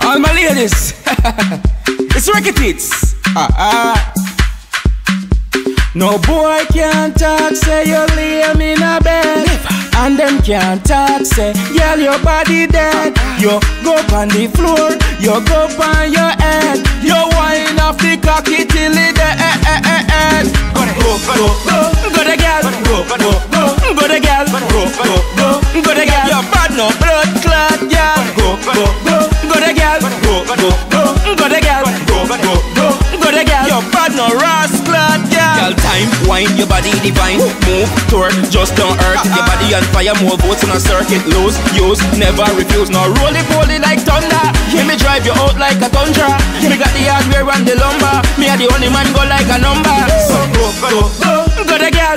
All my ladies, it's Ricky Tits. No boy can talk, say you lame in a bed. And them can't talk, say, girl, your body dead. You go on the floor, you go on your head. You wind off the cocky till it dead. Go the girl, go the girl, go the girl. Your bad no blood clot, girl. Go the girl, go the girl, go the girl. Your bad no rascal, girl. Girl, time, wine, your body divine. Move, tour, just don't hurt. Your body on fire, more votes in a circuit. Lose, use, never refuse. Now roll it, like thunder. Let me drive you out like a tundra. Me got the hardware and the lumber. Me are the only man go like a number. So go the girl,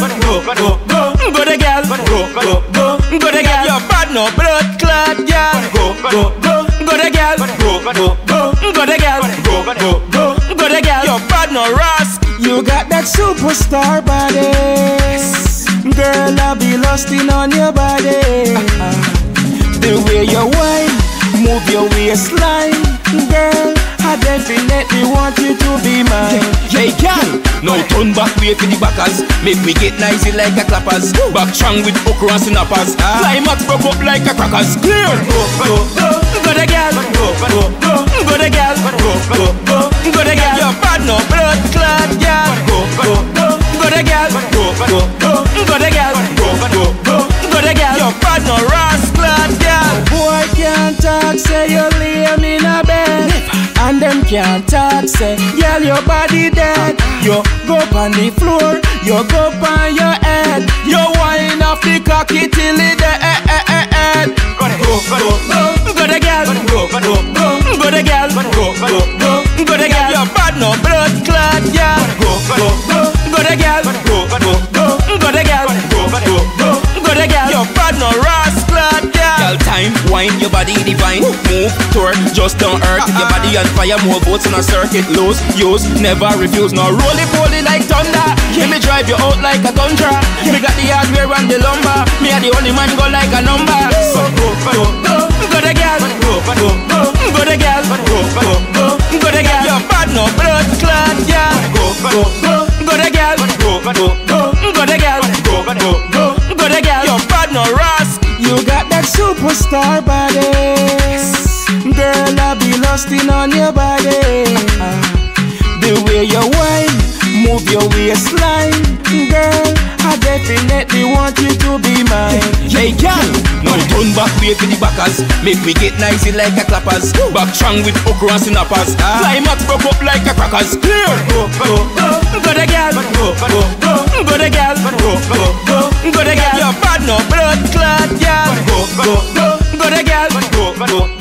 go the girl, go the girl. Your bad no blood clot, girl. Go the girl, go the girl, go the girl. Your bad no rascal. You got that superstar body, girl. I be lusting on your body. The way you whine, move your waistline, girl. I definitely want you to be mine. Hey girl, now turn back way for the backers. Make we get nicey like a clappers. Back strong with okra and snappers. Climax broke up like a crackers. Clear. Go the girl, go the girl, go the girl. Your bad no blood clot, girl. Go the girl, go the girl, go the girl. Your bad no rascal, girl. Boy can't talk, say you lame in a bed. And them can't talk, say, girl, your body dead. You go on the floor, you go on your head. You wind off the cocky till it dead. Go the girl, go the girl, go the girl. Your bad no blood clot, girl. Go the girl, go the girl, go the girl. Your bad no rascal, girl. Girl, time, wine, your body divine. Move, tour, just don't hurt. Your body on fire, more votes in a circuit. Lose, use, never refuse. Now roll it, like thunder. Let me drive you out like a tundra. Me got the hardware and the lumber. Me are the only man go like a number. So go the girl, go the girl, go the girl. Your bad no blood clot, girl. Go the girl, go the girl, go the girl. Your bad no rascal. You got that superstar body, girl. I be lusting on your body. The way you whine, move your waistline, girl. I definitely want you to be mine. Hey girl, now turn back way for the backers. Make we get nicey like a clappers. Back strong with okra and snappers. Climax broke up like a crackers. Clear. Go the girl, go the girl, go the girl. Your bad no blood clot, girl. Go the girl,